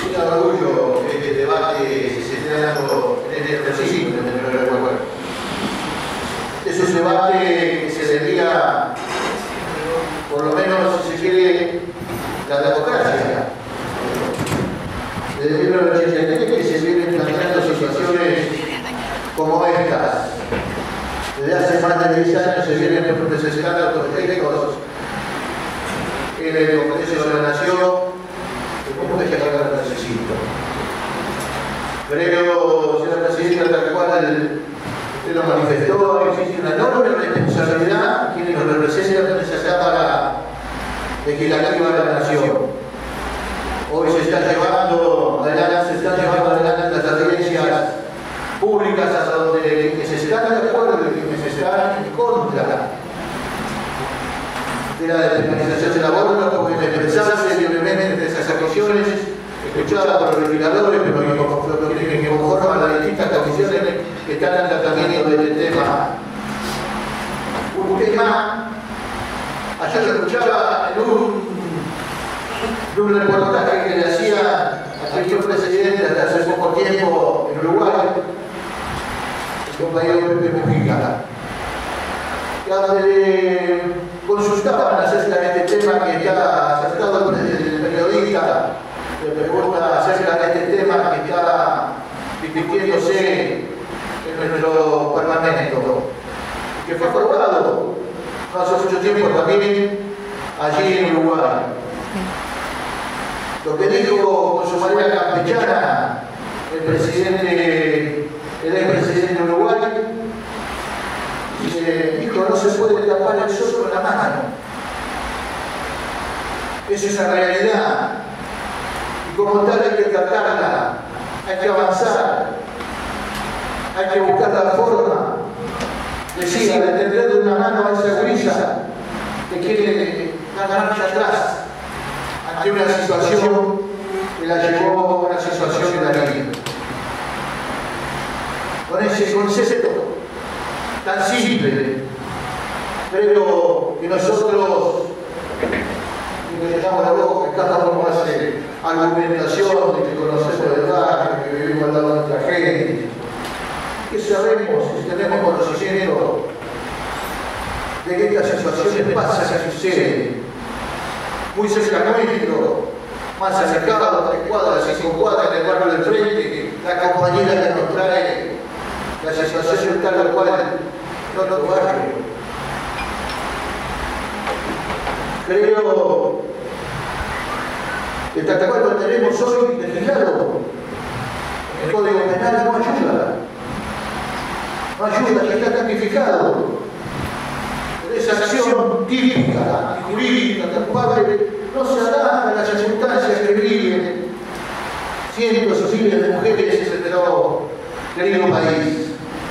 un orgullo que este debate se esté dando en el recinto, en el recuerdo. Es un debate que se debía, por lo menos, si se quiere, la democracia. Desde 1983 que se vienen planteando situaciones como estas. Desde hace más de 10 años se vienen presentando proyectos en el Congreso de la Nación. ¿Cómo es que acá lo necesito? Creo, señora Presidenta, tal cual usted lo manifestó, existe una enorme responsabilidad quienes nos representan en esa Cámara Legislativa de la Nación. Hoy se están llevando adelante las audiencias públicas hasta donde quienes están de acuerdo y quienes están en contra de la despenalización del aborto, como expresarse libremente de esas acciones escuchadas por los legisladores, pero que conforman las distintas comisiones que están en tratamiento de este tema. Un tema, ayer lo escuchaba en un reportaje que le hacía al señor presidente hasta hace poco tiempo en Uruguay, el compañero Pepe Mujica, donde consultaban acerca de este tema que está acertado el periodista, le pregunta acerca de este tema que está discutiéndose en nuestro Parlamento, que fue aprobado no hace mucho tiempo también allí en Uruguay. Lo que dijo con su manera campechana el expresidente de Uruguay, dijo, no se puede tapar el sol con la mano. Esa es la realidad. Y como tal hay que tratarla, hay que avanzar, hay que buscar la forma de tender de una mano a esa grilla que quiere dar marcha atrás ante una situación que la llevó a una situación de la vida. Con ese concepto tan simple, creo que nosotros, que nos llenamos la boca, que cada uno hace argumentación de que conocemos el barrio, que vivimos al lado de nuestra gente, que sabemos, que tenemos conocimiento de que estas situaciones pasan y suceden muy cerca nuestro, más alejado, 3 cuadras, 5 cuadras en el barrio del frente, la compañera que nos trae la situación tal cual en otro barrio. Creo que tal cual lo tenemos hoy legislado, el Código Penal no ayuda. No ayuda, que está tipificado. Esa acción típica, jurídica, culpable, no se adapta a las circunstancias que viven cientos y miles de mujeres en nuestro querido país.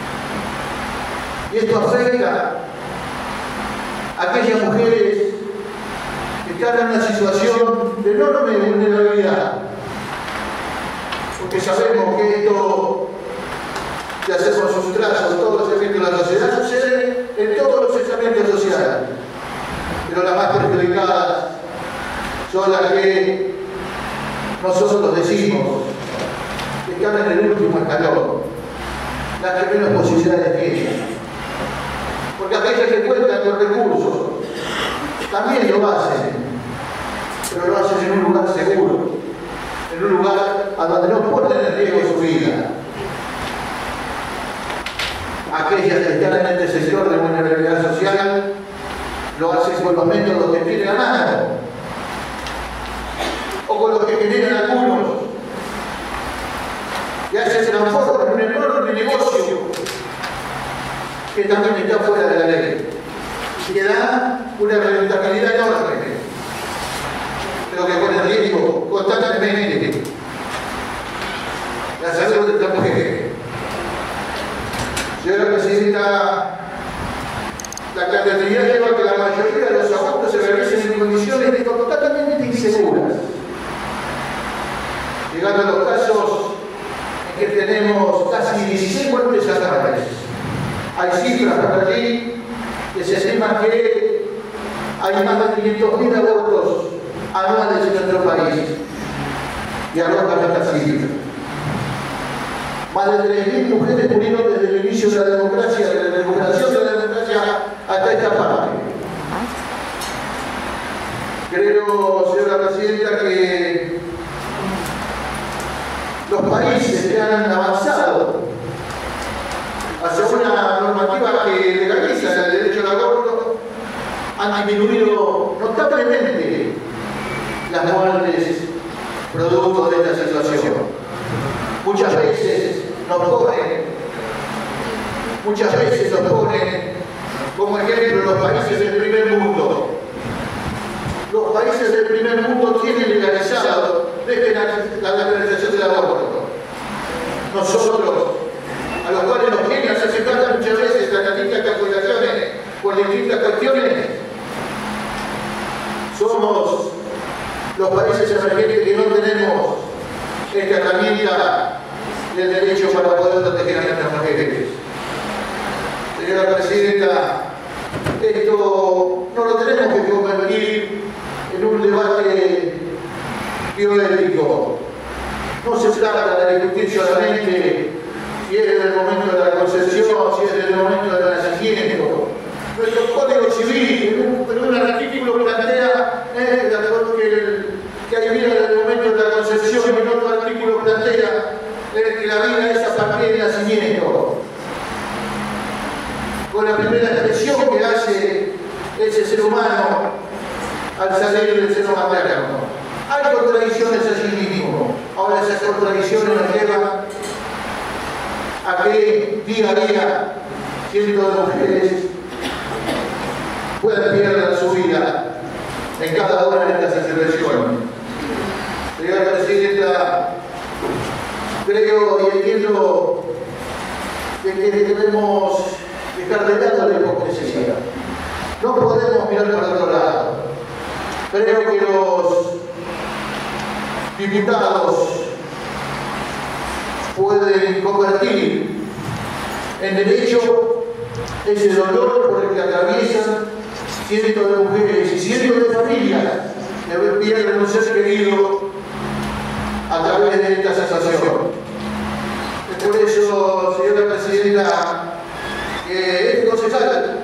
Y esto afecta a aquellas mujeres que están en una situación de enorme vulnerabilidad. Porque sabemos que esto de hacer con sus trazos todos los efectos de la sociedad sucede en todos los estamentos sociales. Pero las más perjudicadas son las que nosotros decimos que están en el último escalón, las que menos posibilidades tienen. Porque aquellas que cuentan con recursos también lo hacen, pero lo hacen en un lugar seguro, en un lugar a donde no ponen en riesgo su vida. Aquellas que están en este sector de vulnerabilidad social lo hacen con los métodos que tienen a mano o con los que generan algunos, ya se transforma en un enorme negocio que también está fuera de la ley y que da una rentabilidad enorme, pero que pone en riesgo constantemente la salud de esta mujer. Señora Presidenta, la clandestinidad lleva a que la mayoría de los abortos se realicen en condiciones totalmente inseguras, llegando a los casos en que tenemos casi 16 muertes anuales. Hay cifras por allí que se estima que hay más de 500.000 abortos anuales en nuestro país. y arrojan esta cifra. Más de 3.000 mujeres murieron desde el inicio de la democracia, de la recuperación de la democracia hasta esta parte. Creo, señora Presidenta, que los países que han avanzado hacia una normativa que legaliza el derecho al aborto han disminuido notablemente las muertes producto de esta situación. Muchas veces nos ponen como ejemplo los países del primer mundo. Los países del primer mundo tienen legalizado desde la legalización del aborto. Nosotros, a los cuales nos quieren hacer falta muchas veces las distintas calculaciones por distintas cuestiones, somos los países emergentes que no tenemos esta herramienta del derecho para poder proteger a nuestras mujeres. Señora Presidenta, esto no lo tenemos que convertir en un debate bioético. No se trata de discutir solamente si es en el momento de la concepción, si es en el momento del nacimiento. Nuestro Código Civil, en un artículo plantea que hay vida en el momento de la concepción y en otro artículo plantea que la vida es a partir del nacimiento. Con la primera expresión que hace ese ser humano al salir del seno materno. Hay contradicciones allí mismo. Ahora esas contradicciones nos llevan a que día a día cientos de mujeres puedan perder su vida en cada una de estas intervenciones. Señora Presidenta, creo y entiendo que debemos dejar de lado la hipocresía. No podemos mirar para otro lado. Creo que los diputados pueden convertir en derecho ese dolor por el que atraviesan cientos de mujeres y cientos de familias que pierden un ser querido a través de esta sensación. Es por eso, señora Presidenta, que este concejal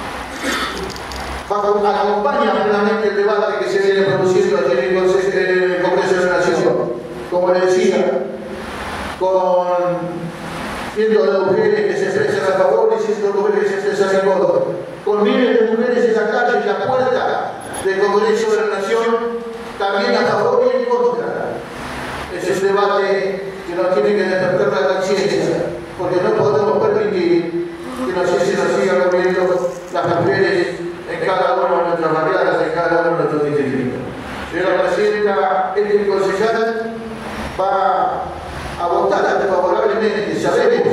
acompaña plenamente el debate que se viene produciendo allí en el Congreso de la Nación. Como le decía, con cientos de mujeres que se expresan a favor y cientos de mujeres que se expresan en contra. Con miles de mujeres en la calle, en la puerta del Congreso de la Nación, también a favor y en contra. Ese es un debate que nos tiene que despertar la conciencia, porque no podemos permitir que se nos siga comiendo las mujeres en cada una de nuestras barriadas, en cada uno de nuestros distritos. Señora Presidenta, este concejal va a votar favorablemente. Sabemos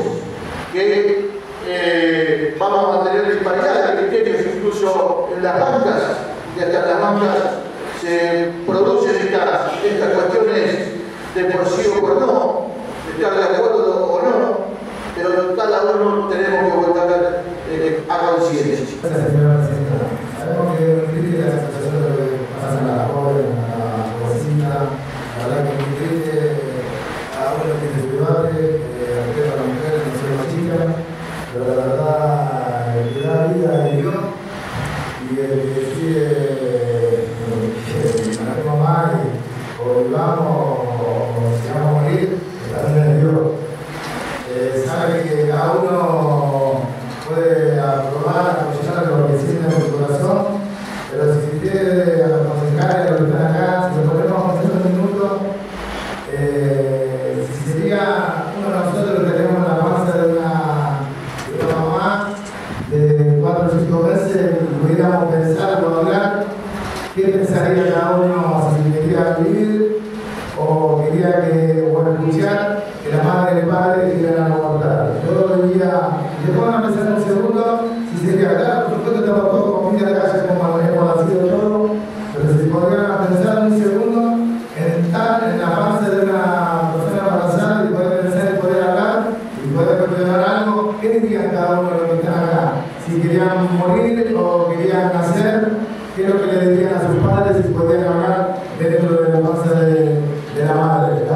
que vamos a mantener disparidad de criterios, incluso en las bancas, y hasta en las bancas se producen estas cuestiones de por sí o por no, de estar de acuerdo o no, pero cada uno tenemos que votar a conciencia. Gracias, señora Presidenta. Sabemos que es triste la situación de lo que pasa en la joven, en la cocina, la verdad que es muy triste, cada uno tiene su debate, respeto a la mujer, no soy machista, pero la verdad, el que da vida es Dios, y el que decide que ganemos más o vivamos o si vamos a morir, también es Dios. Sabe que cada uno puede aprobar, apoyar lo que siente en su corazón, pero si ustedes aconsejar lo que están acá, si lo ponemos en estos minutos, si sería uno de nosotros que tenemos la panza de una mamá de 4 o 5 meses, pudiéramos pensar o hablar, ¿qué pensaría cada uno si quería vivir o quería escuchar que la madre y el padre quieran abortar? Yo diría, si se pongan a pensar un segundo, si sería acá, por supuesto estamos todos con vida acá, como hemos nacido todos, pero si se podrían pensar un segundo en estar en la panza de una persona embarazada y poder pensar y poder hablar y poder cuestionar algo, ¿qué dirían cada uno de los que están acá? Si querían morir o querían nacer, ¿qué es lo que le dirían a sus padres si podían hablar dentro de la panza de la madre?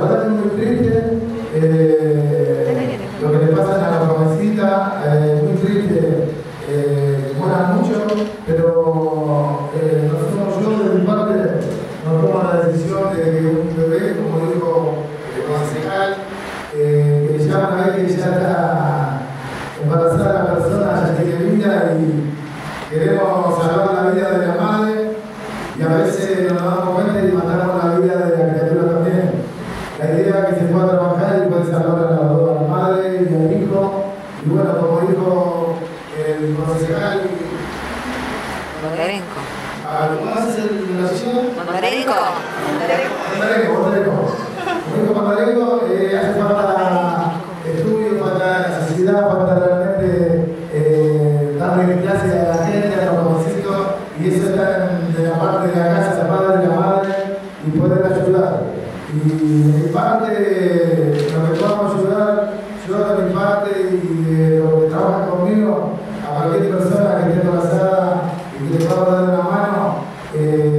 digo, hace falta estudio, falta necesidad, falta realmente darle clases a la gente, a los jovencitos, y eso está de la parte de la casa, del padre y la madre, y poder ayudar. Y de mi parte, lo que podamos ayudar, yo de mi parte y de los que trabajan conmigo, a cualquier persona que esté embarazada y que le pueda dar una mano,